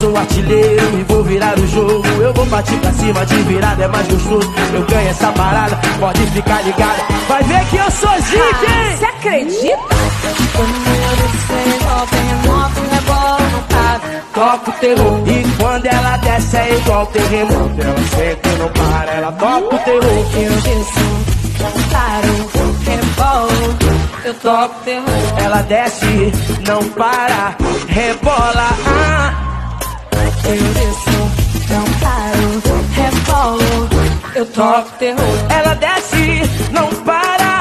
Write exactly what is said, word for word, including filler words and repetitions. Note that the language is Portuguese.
sou artilheiro e vou virar o jogo. Eu vou partir pra cima, de virada é mais gostoso. Eu ganho essa parada, pode ficar ligado. Vai ver que eu sou zica, hein? Você acredita? Quando eu descer, volta, remoto, rebola no carro. Toca o terror. E quando ela desce é igual terremoto. Ela senta e não para, ela toca o terror. Eu desço, não paro, rebolo. Eu toco o terror. Ela desce, não para, rebola. Ah. Eu desço, não paro, rebolo. Eu toco o terror. Ela desce, não para,